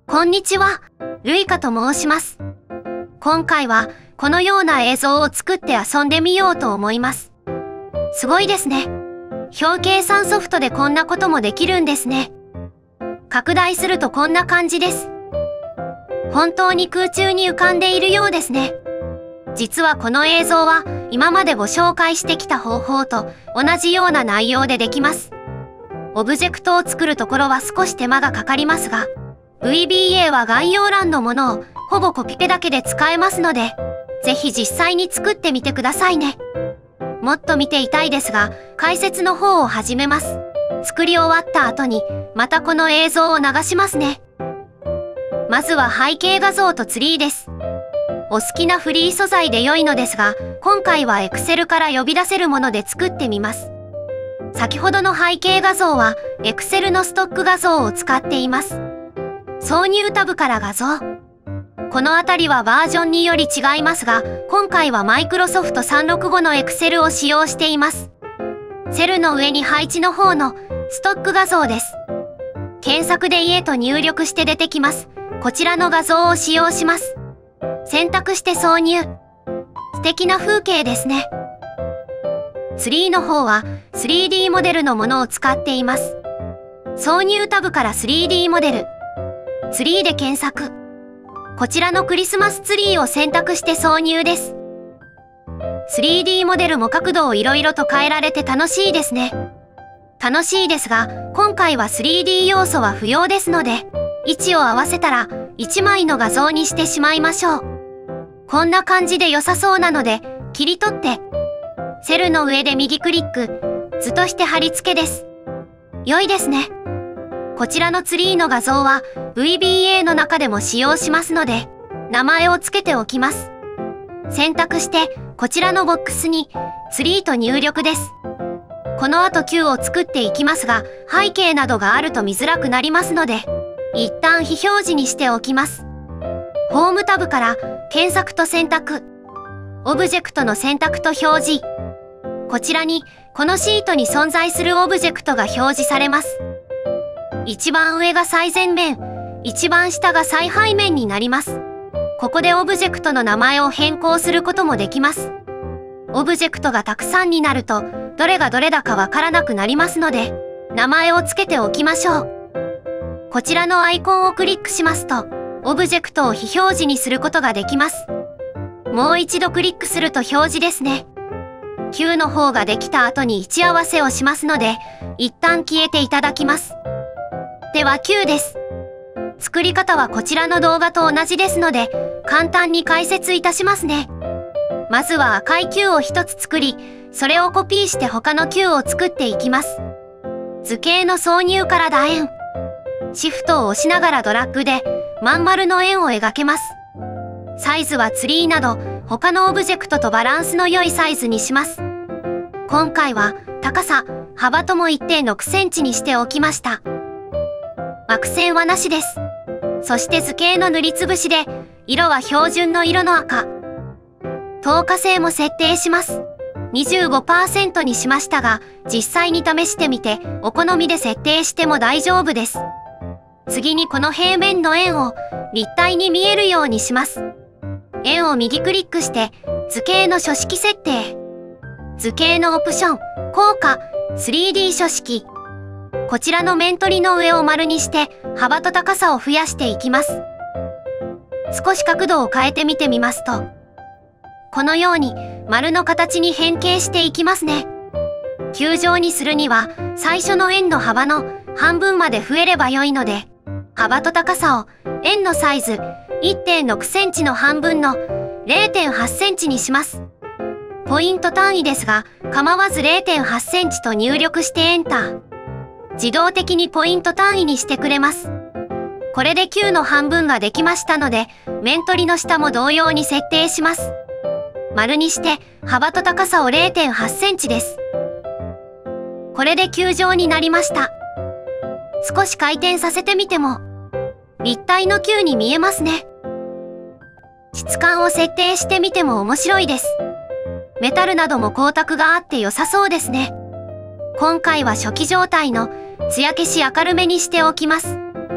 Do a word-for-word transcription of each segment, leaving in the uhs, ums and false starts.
こんにちは、ルイカと申します。今回はこのような映像を作って遊んでみようと思います。すごいですね。表計算ソフトでこんなこともできるんですね。拡大するとこんな感じです。本当に空中に浮かんでいるようですね。実はこの映像は今までご紹介してきた方法と同じような内容でできます。オブジェクトを作るところは少し手間がかかりますが、ブイビーエー は概要欄のものをほぼコピペだけで使えますので、ぜひ実際に作ってみてくださいね。もっと見ていたいですが、解説の方を始めます。作り終わった後に、またこの映像を流しますね。まずは背景画像とツリーです。お好きなフリー素材で良いのですが、今回は Excel から呼び出せるもので作ってみます。先ほどの背景画像は Excel のストック画像を使っています。挿入タブから画像。このあたりはバージョンにより違いますが、今回は マイクロソフトさんびゃくろくじゅうご の Excel を使用しています。セルの上に配置の方のストック画像です。検索で家と入力して出てきます。こちらの画像を使用します。選択して挿入。素敵な風景ですね。ツリーの方は スリーディー モデルのものを使っています。挿入タブから スリーディー モデル。ツリーで検索。こちらのクリスマスツリーを選択して挿入です。スリーディー モデルも角度をいろいろと変えられて楽しいですね。楽しいですが、今回は スリーディー 要素は不要ですので、位置を合わせたらいちまいの画像にしてしまいましょう。こんな感じで良さそうなので、切り取って、セルの上で右クリック、図として貼り付けです。良いですね。こちらのツリーの画像は ブイビーエー の中でも使用しますので、名前を付けておきます。選択して、こちらのボックスに、ツリーと入力です。この後 Q を作っていきますが、背景などがあると見づらくなりますので、一旦非表示にしておきます。ホームタブから、検索と選択。オブジェクトの選択と表示。こちらに、このシートに存在するオブジェクトが表示されます。一番上が最前面、一番下が最背面になります。ここでオブジェクトの名前を変更することもできます。オブジェクトがたくさんになると、どれがどれだかわからなくなりますので、名前を付けておきましょう。こちらのアイコンをクリックしますと、オブジェクトを非表示にすることができます。もう一度クリックすると表示ですね。Q の方ができた後に位置合わせをしますので、一旦消えていただきます。では Q です。作り方はこちらの動画と同じですので、簡単に解説いたしますね。まずは赤い Q を一つ作り、それをコピーして他の Q を作っていきます。図形の挿入から楕円。シフトを押しながらドラッグで、まん丸の円を描けます。サイズはツリーなど、他のオブジェクトとバランスの良いサイズにします。今回は、高さ、幅とも いってんろくセンチにしておきました。枠線はなしです。そして図形の塗りつぶしで、色は標準の色の赤。透過性も設定します。にじゅうごパーセント にしましたが、実際に試してみて、お好みで設定しても大丈夫です。次にこの平面の円を立体に見えるようにします。円を右クリックして、図形の書式設定。図形のオプション、効果、スリーディー 書式。こちらの面取りの上を丸にして、幅と高さを増やしていきます。少し角度を変えてみてみますと、このように丸の形に変形していきますね。球状にするには、最初の円の幅の半分まで増えれば良いので、幅と高さを円のサイズ いってんろくセンチの半分の れいてんはちセンチにします。ポイント単位ですが、構わず れいてんはちセンチと入力してエンター。自動的にポイント単位にしてくれます。これで Q の半分ができましたので、面取りの下も同様に設定します。丸にして、幅と高さを れいてんはちセンチです。これで球状になりました。少し回転させてみても、立体の球に見えますね。質感を設定してみても面白いです。メタルなども光沢があって良さそうですね。今回は初期状態の艶消し明るめにしておきます。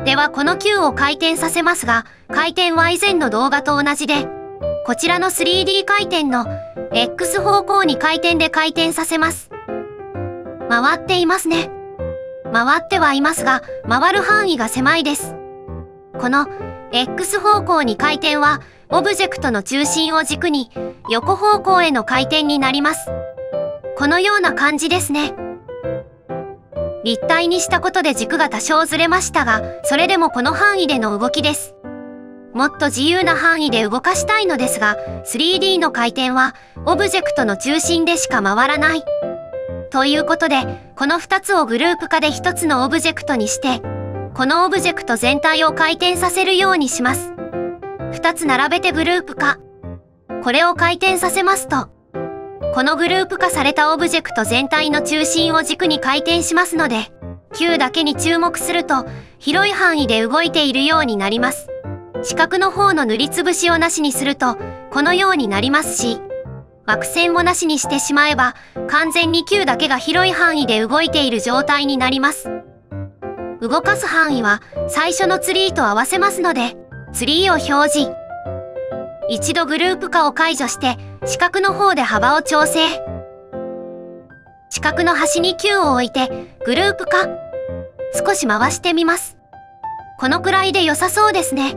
ではこの球を回転させますが、回転は以前の動画と同じで、こちらの スリーディー 回転の X 方向に回転で回転させます。回っていますね。回ってはいますが、回る範囲が狭いです。この X 方向に回転は、オブジェクトの中心を軸に横方向への回転になります。このような感じですね。立体にしたことで軸が多少ずれましたが、それでもこの範囲での動きです。もっと自由な範囲で動かしたいのですが、スリーディー の回転はオブジェクトの中心でしか回らない。ということで、このふたつをグループ化でひとつのオブジェクトにして、このオブジェクト全体を回転させるようにします。ふたつ並べてグループ化。これを回転させますと、このグループ化されたオブジェクト全体の中心を軸に回転しますので、球だけに注目すると、広い範囲で動いているようになります。四角の方の塗りつぶしをなしにすると、このようになりますし、枠線をなしにしてしまえば、完全に球だけが広い範囲で動いている状態になります。動かす範囲は、最初のツリーと合わせますので、ツリーを表示。一度グループ化を解除して、四角の方で幅を調整。四角の端に球を置いて、グループ化。少し回してみます。このくらいで良さそうですね。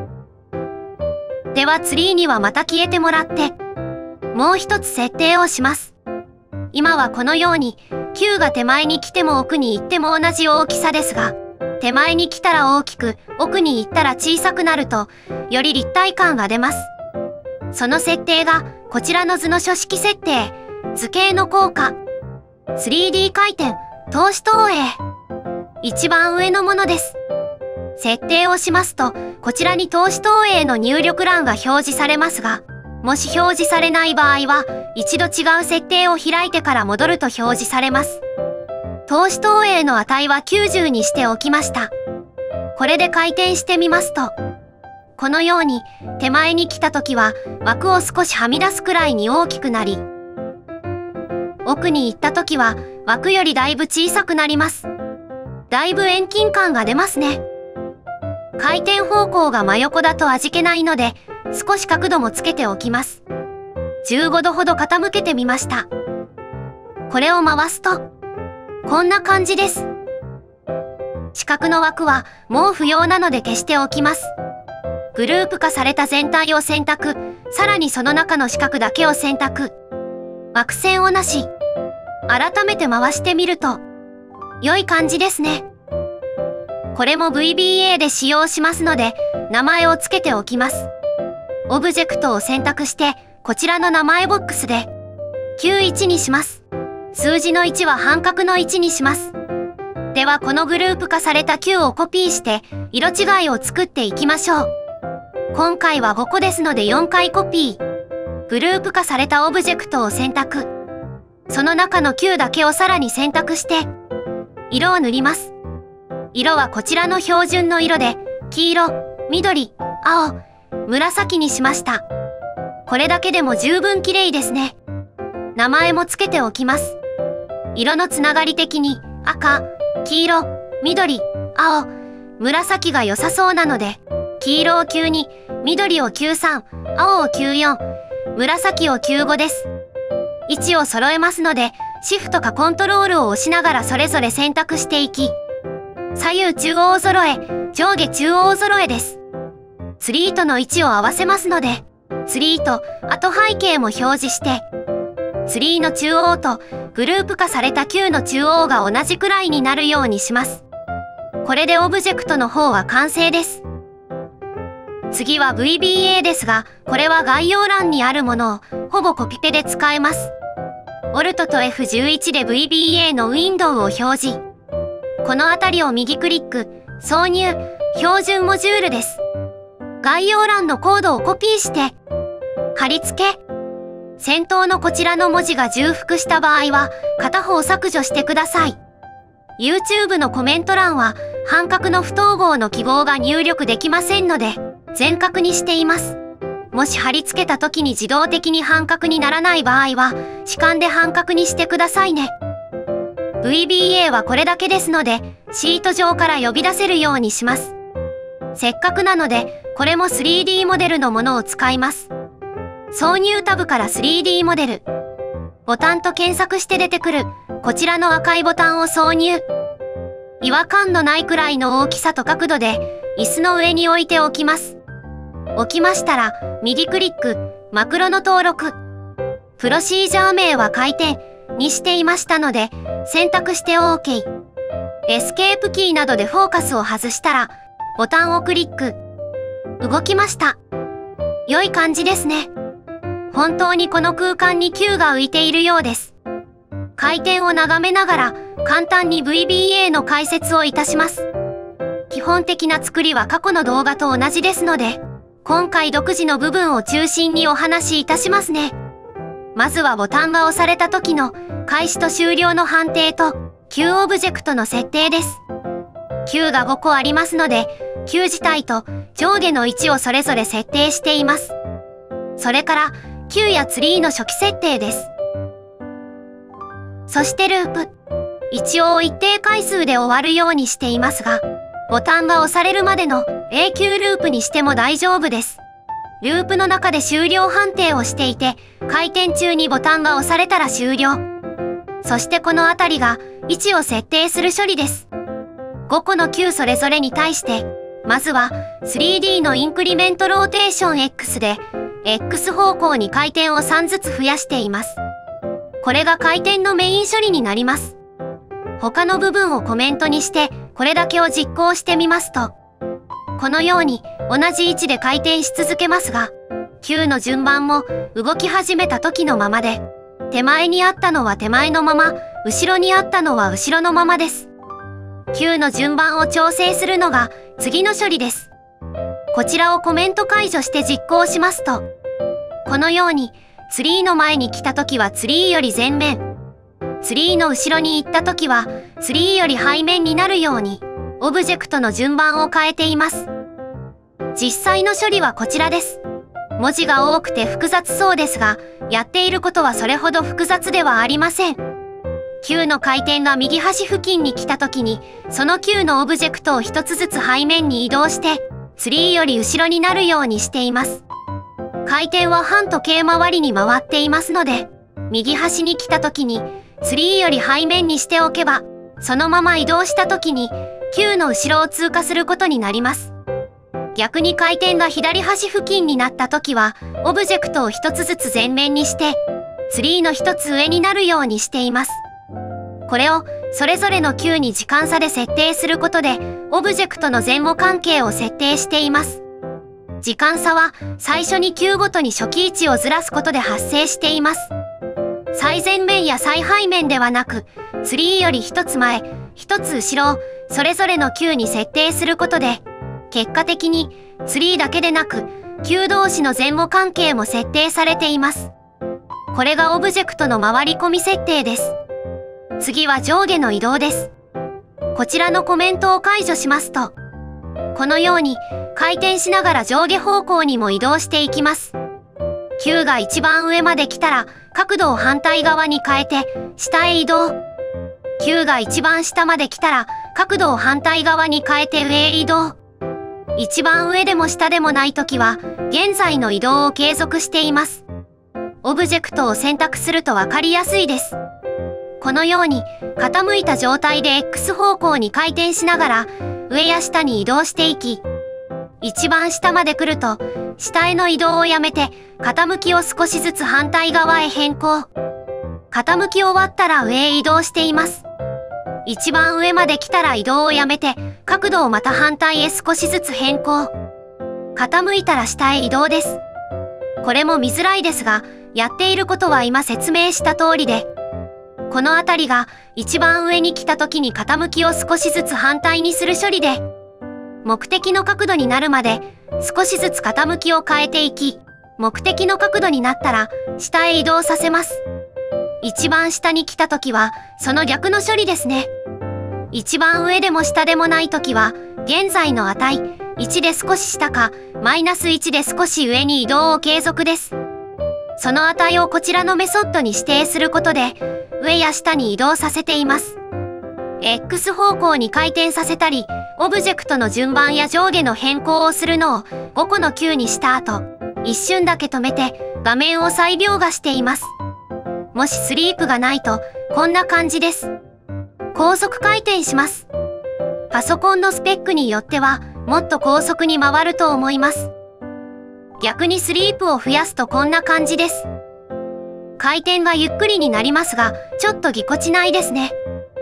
ではツリーにはまた消えてもらって、もう一つ設定をします。今はこのように、球が手前に来ても奥に行っても同じ大きさですが、手前に来たら大きく、奥に行ったら小さくなると、より立体感が出ます。その設定が、こちらの図の書式設定、図形の効果、スリーディー 回転、透視投影。一番上のものです。設定をしますと、こちらに透視投影の入力欄が表示されますが、もし表示されない場合は、一度違う設定を開いてから戻ると表示されます。透視投影の値はきゅうじゅうにしておきました。これで回転してみますと、このように手前に来た時は枠を少しはみ出すくらいに大きくなり、奥に行った時は枠よりだいぶ小さくなります。だいぶ遠近感が出ますね。回転方向が真横だと味気ないので、少し角度もつけておきます。じゅうごどほど傾けてみました。これを回すと、こんな感じです。四角の枠はもう不要なので消しておきます。グループ化された全体を選択、さらにその中の四角だけを選択。枠線をなし。改めて回してみると、良い感じですね。これも ブイビーエー で使用しますので、名前を付けておきます。オブジェクトを選択して、こちらの名前ボックスで、きゅうじゅういちにします。数字のいちは半角のいちにします。ではこのグループ化されたきゅうをコピーして、色違いを作っていきましょう。今回はごこですのでよんかいコピー。グループ化されたオブジェクトを選択。その中のきゅうだけをさらに選択して、色を塗ります。色はこちらの標準の色で、黄色、緑、青、紫にしました。これだけでも十分綺麗ですね。名前も付けておきます。色のつながり的に赤、黄色、緑、青、紫が良さそうなので、黄色をきゅうに、緑をきゅうさん、青をきゅうよん、紫をきゅうごです。位置を揃えますので、シフトかコントロールを押しながらそれぞれ選択していき、左右中央揃え、上下中央揃えです。ツリーとの位置を合わせますので、ツリーと後背景も表示して、ツリーの中央とグループ化されたきゅうの中央が同じくらいになるようにします。これでオブジェクトの方は完成です。次は ブイビーエー ですが、これは概要欄にあるものをほぼコピペで使えます。オルトとエフじゅういち で ブイビーエー のウィンドウを表示。この辺りを右クリック、挿入、標準モジュールです。概要欄のコードをコピーして、貼り付け。先頭のこちらの文字が重複した場合は、片方削除してください。YouTube のコメント欄は、半角の不統合の記号が入力できませんので、全角にしています。もし貼り付けた時に自動的に半角にならない場合は、弛緩で半角にしてくださいね。ブイビーエー はこれだけですので、 シート上から呼び出せるようにします。せっかくなので、これも スリーディー モデルのものを使います。挿入タブから スリーディー モデル。ボタンと検索して出てくる、こちらの赤いボタンを挿入。違和感のないくらいの大きさと角度で、椅子の上に置いておきます。置きましたら、右クリック、マクロの登録。プロシージャー名は回転にしていましたので、選択して OK。エスケープキーなどでフォーカスを外したら、ボタンをクリック。動きました。良い感じですね。本当にこの空間に球が浮いているようです。回転を眺めながら、簡単に ブイビーエー の解説をいたします。基本的な作りは過去の動画と同じですので、今回独自の部分を中心にお話しいたしますね。まずはボタンが押された時の開始と終了の判定と球オブジェクトの設定です。球がごこありますので、球自体と上下の位置をそれぞれ設定しています。それから、球やツリーの初期設定です。そしてループ。一応一定回数で終わるようにしていますが、ボタンが押されるまでの永久ループにしても大丈夫です。ループの中で終了判定をしていて、回転中にボタンが押されたら終了。そしてこのあたりが位置を設定する処理です。ごこの球それぞれに対して、まずは スリーディー のインクリメントローテーション X で、X 方向に回転をさんずつ増やしています。これが回転のメイン処理になります。他の部分をコメントにして、これだけを実行してみますと、このように同じ位置で回転し続けますが、球の順番も動き始めた時のままで、手前にあったのは手前のまま、後ろにあったのは後ろのままです。球の順番を調整するのが次の処理です。こちらをコメント解除して実行しますと、このようにツリーの前に来た時はツリーより前面、ツリーの後ろに行った時はツリーより背面になるようにオブジェクトの順番を変えています。実際の処理はこちらです。文字が多くて複雑そうですが、やっていることはそれほど複雑ではありません。球の回転が右端付近に来た時に、その球のオブジェクトを一つずつ背面に移動して、ツリーより後ろになるようにしています。回転は反時計回りに回っていますので、右端に来た時に、ツリーより背面にしておけば、そのまま移動した時に、球の後ろを通過することになります。逆に回転が左端付近になった時は、オブジェクトを一つずつ前面にして、ツリーの一つ上になるようにしています。これをそれぞれの球に時間差で設定することで、オブジェクトの前後関係を設定しています。時間差は最初に球ごとに初期位置をずらすことで発生しています。最前面や最背面ではなく、ツリーより一つ前、一つ後ろをそれぞれの球に設定することで、結果的にツリーだけでなく、球同士の前後関係も設定されています。これがオブジェクトの回り込み設定です。次は上下の移動です。こちらのコメントを解除しますと、このように回転しながら上下方向にも移動していきます。球が一番上まで来たら角度を反対側に変えて下へ移動。球が一番下まで来たら角度を反対側に変えて上へ移動。一番上でも下でもないときは現在の移動を継続しています。オブジェクトを選択するとわかりやすいです。このように傾いた状態で X 方向に回転しながら上や下に移動していき、一番下まで来ると下への移動をやめて傾きを少しずつ反対側へ変更。傾き終わったら上へ移動しています。一番上まで来たら移動をやめて角度をまた反対へ少しずつ変更。傾いたら下へ移動です。これも見づらいですが、やっていることは今説明した通りで、このあたりが一番上に来た時に傾きを少しずつ反対にする処理で、目的の角度になるまで少しずつ傾きを変えていき、目的の角度になったら下へ移動させます。一番下に来た時はその逆の処理ですね。一番上でも下でもない時は現在の値いちで少し下かマイナスいちで少し上に移動を継続です。その値をこちらのメソッドに指定することで上や下に移動させています。 X 方向に回転させたり、オブジェクトの順番や上下の変更をするのをごこの球にした後、一瞬だけ止めて画面を再描画しています。もしスリープがないと、こんな感じです。高速回転します。パソコンのスペックによっては、もっと高速に回ると思います。逆にスリープを増やすとこんな感じです。回転がゆっくりになりますが、ちょっとぎこちないですね。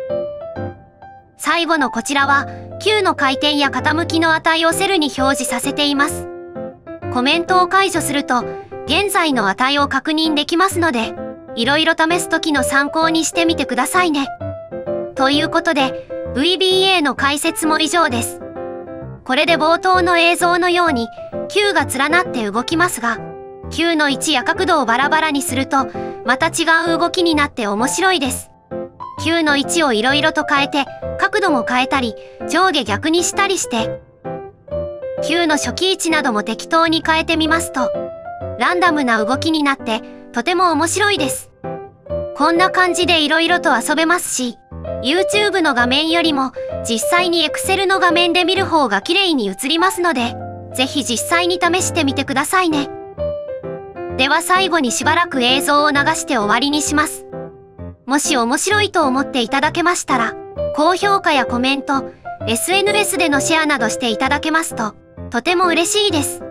最後のこちらは、球の回転や傾きの値をセルに表示させています。コメントを解除すると、現在の値を確認できますので、いろいろ試す時の参考にしてみてくださいね。ということで、ブイビーエー の解説も以上です。これで冒頭の映像のように、球が連なって動きますが、球の位置や角度をバラバラにすると、また違う動きになって面白いです。球の位置をいろいろと変えて、角度も変えたり、上下逆にしたりして、球の初期位置なども適当に変えてみますと、ランダムな動きになって、とても面白いです。こんな感じでいろいろと遊べますし、YouTube の画面よりも、実際に Excel の画面で見る方が綺麗に映りますので、ぜひ実際に試してみてくださいね。では最後にしばらく映像を流して終わりにします。もし面白いと思っていただけましたら、高評価やコメント、エスエヌエス でのシェアなどしていただけますと、とても嬉しいです。